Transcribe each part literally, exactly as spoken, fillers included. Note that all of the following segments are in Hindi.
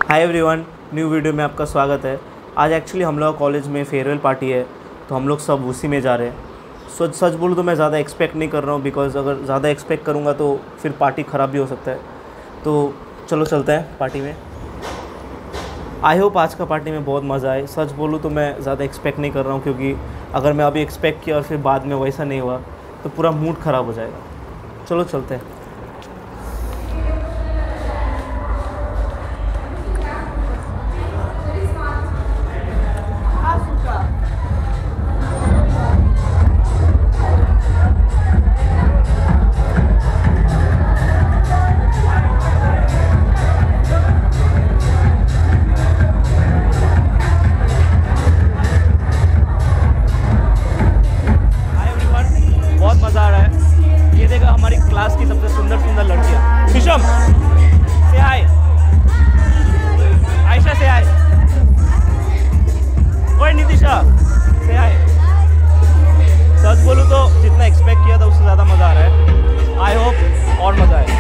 हाय एवरीवन, न्यू वीडियो में आपका स्वागत है। आज एक्चुअली हम लोग कॉलेज में फेयरवेल पार्टी है, तो हम लोग सब उसी में जा रहे हैं। सच सच बोलूँ तो मैं ज़्यादा एक्सपेक्ट नहीं कर रहा हूँ, बिकॉज़ अगर ज़्यादा एक्सपेक्ट करूँगा तो फिर पार्टी ख़राब भी हो सकता है। तो चलो चलते हैं पार्टी में। आई होप आज का पार्टी में बहुत मज़ा आए। सच बोलूँ तो मैं ज़्यादा एक्सपेक्ट नहीं कर रहा हूँ, क्योंकि अगर मैं अभी एक्सपेक्ट किया और फिर बाद में वैसा नहीं हुआ तो पूरा मूड ख़राब हो जाएगा। चलो चलते हैं। बहुत मज़ा आ रहा है। ये देखा हमारी क्लास की सबसे सुंदर सुंदर लड़कियाँ। शिशम से हाय, आयशा से हाय, ओए नितिशा से हाय। सच बोलूँ तो जितना एक्सपेक्ट किया था उससे ज़्यादा मज़ा आ रहा है। आई होप और मज़ा आए।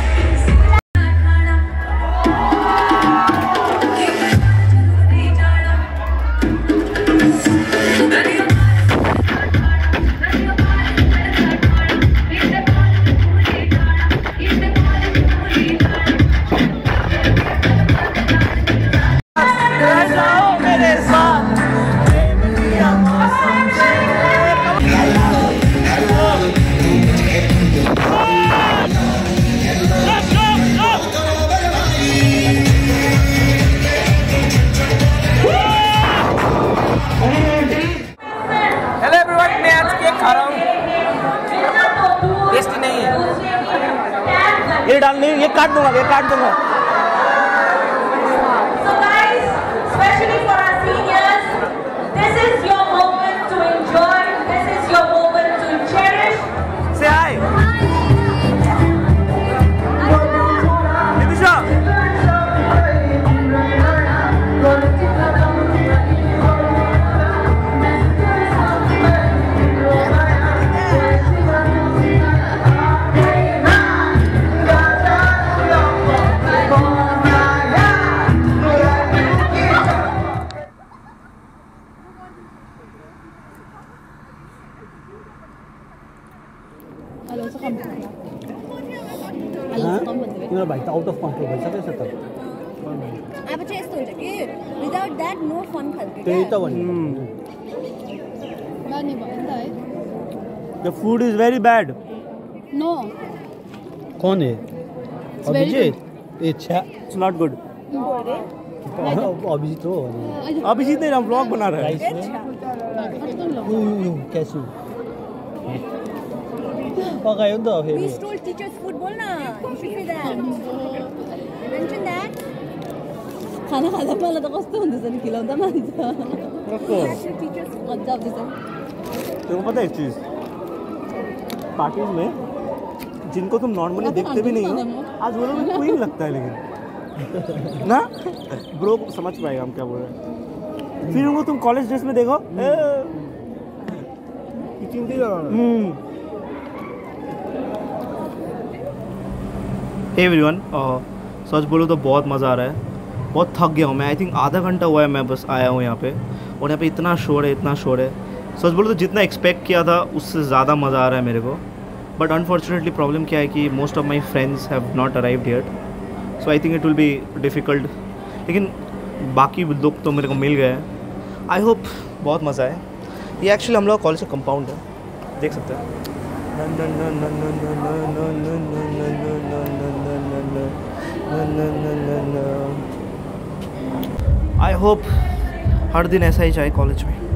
टेस्टी नहीं है, ये डाल नहीं, ये काट दूंगा, ये काट दूंगा। So guys, especially for our seniors, this is your moment to enjoy. This is your moment to cherish. Say hi. Nitisha. तिम्रो भाइ त आउट अफ कन्ट्रोल भइसकेछ त। अब चाहिँ यस्तो हुन्छ कि विदाउट द्याट नो फन खालको त्यही त भन्नु। गर्ने भयो नि त है। The food is very bad. No कौन है? very अभिजीत? ए छा It's not good. अभिजीत हो। अभिजीत नहीं, हम व्लॉग बना रहे हैं। राइस में यू यू कैसे पकायो नि त फेरि। We stole teachers food बोल्न you should say that mention that खाना खाँदा मलाई त कस्तो हुँदैछ नि खिलाउँदा मान्छ टिचर्स मजा आउँदैछ। तुमको पता है एक चीज़, पार्टीज में जिनको तुम नॉर्मली देखते भी नहीं हो, आज वो लोग क्वीन लगता है, लेकिन ना ब्रो समझ पाएगा हम क्या बोल रहे हैं। फिर उनको तुम कॉलेज ड्रेस में देखो, हम्म। हे एवरीवन, सच बोलो तो बहुत मज़ा आ रहा है। बहुत थक गया हूँ मैं। आई थिंक आधा घंटा हुआ है मैं बस आया हूँ यहाँ पे, और यहाँ पे इतना शोर है, इतना शोर है। सच बोलो तो जितना एक्सपेक्ट किया था उससे ज़्यादा मज़ा आ रहा है मेरे को। बट अनफॉर्चुनेटली प्रॉब्लम क्या है कि most of my friends have not arrived yet, so I think it will be difficult. लेकिन बाकी लोग तो मेरे को मिल गए हैं। आई होप बहुत मज़ा आए। ये एक्चुअली हम लोग कॉलेज का कंपाउंड है, देख सकते हैं। आई होप हर दिन ऐसा ही जाए कॉलेज में।